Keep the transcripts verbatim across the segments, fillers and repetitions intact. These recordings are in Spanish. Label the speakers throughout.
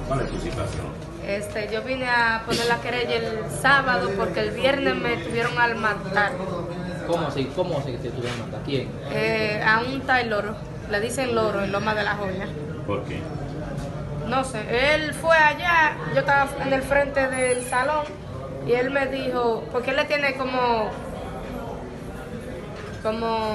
Speaker 1: ¿Cuál es tu situación?
Speaker 2: Este, yo vine a poner la querella el sábado porque el viernes me tuvieron al matar.
Speaker 3: ¿Cómo así? ¿Cómo así que te tuvieron a matar? ¿Quién?
Speaker 2: Eh, a un tal loro, le dicen loro en Loma de la Joya.
Speaker 1: ¿Por qué?
Speaker 2: No sé, él fue allá, yo estaba en el frente del salón y él me dijo, porque él le tiene como, como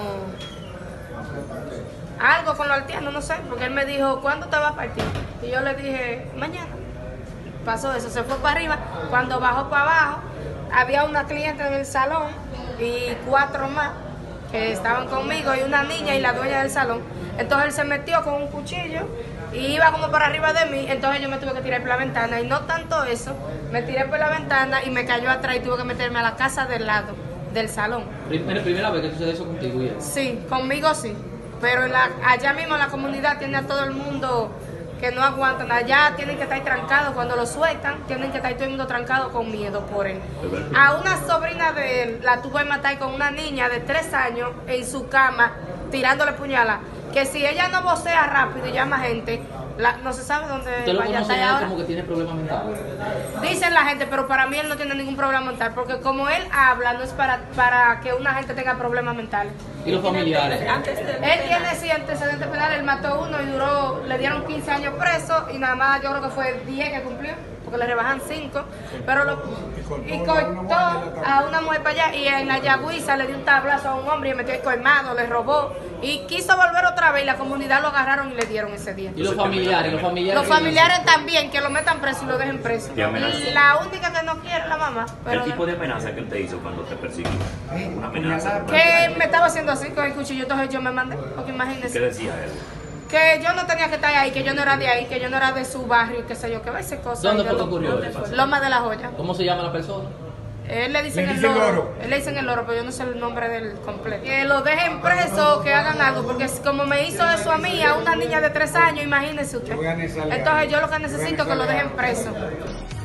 Speaker 2: algo con lo altiano, no sé, porque él me dijo, ¿cuándo te vas a partir? Y yo le dije, mañana. Pasó eso, se fue para arriba, cuando bajó para abajo, había una cliente en el salón y cuatro más que estaban conmigo y una niña y la dueña del salón. Entonces él se metió con un cuchillo y iba como para arriba de mí, entonces yo me tuve que tirar por la ventana y no tanto eso, me tiré por la ventana y me cayó atrás y tuve que meterme a la casa del lado del salón.
Speaker 3: ¿Primera, primera vez que sucede eso contigo? ¿Ya?
Speaker 2: Sí, conmigo sí, pero en la, allá mismo la comunidad tiene a todo el mundo que no aguantan, allá tienen que estar trancados, cuando lo sueltan tienen que estar todo el mundo trancado con miedo por él. A una sobrina de él la tuvo que matar con una niña de tres años en su cama tirándole puñalada, que si ella no vocea rápido y llama gente, la, no se sabe dónde
Speaker 3: ¿Usted lo
Speaker 2: vaya a
Speaker 3: conoce
Speaker 2: estar
Speaker 3: a él
Speaker 2: ahora.
Speaker 3: como que tiene problemas mentales?
Speaker 2: Dicen la gente, pero para mí él no tiene ningún problema mental, porque como él habla no es para, para que una gente tenga problemas mentales.
Speaker 3: ¿Y los familiares?
Speaker 2: Él tiene sí antecedentes penales, él mató uno y duró, le dieron quince años preso y nada más yo creo que fue diez que cumplió, porque le rebajan cinco, pero lo, y cortó a una mujer para allá y en la Yagüiza le dio un tablazo a un hombre y metió el colmado, le robó y quiso volver otra vez y la comunidad lo agarraron y le dieron ese día.
Speaker 3: ¿Y los familiares? Los familiares,
Speaker 2: Los familiares también, que lo metan preso y lo dejen preso.
Speaker 1: ¿Te amenazó?
Speaker 2: Y la única que no quiere es la mamá. Pero
Speaker 1: ¿Qué tipo de amenaza que él te hizo cuando te persiguió? Una amenaza.
Speaker 2: que me estaba haciendo así con el cuchillo, entonces yo me mandé, porque
Speaker 1: ¿Qué
Speaker 2: imagínense.
Speaker 1: decía él?
Speaker 2: Que yo no tenía que estar ahí, que yo no era de ahí, que yo no era de su barrio, qué sé yo, que a veces cosas.
Speaker 3: ¿Dónde
Speaker 2: yo
Speaker 3: fue que
Speaker 2: lo-
Speaker 3: ocurrió eso?
Speaker 2: Loma de la Joya.
Speaker 3: ¿Cómo se llama la persona?
Speaker 2: Él le dicen
Speaker 4: Le
Speaker 2: el
Speaker 4: dicen
Speaker 2: loro.
Speaker 4: loro.
Speaker 2: Él le dicen el loro, pero yo no sé el nombre del completo. Que lo dejen preso, que hagan algo, porque si- como me hizo eso a mí, a una niña de tres años, imagínese usted.
Speaker 4: Voy a anexarle
Speaker 2: Entonces
Speaker 4: algo.
Speaker 2: yo lo que
Speaker 4: Voy a
Speaker 2: necesito es que lo
Speaker 4: anexarle
Speaker 2: dejen
Speaker 4: algo.
Speaker 2: preso.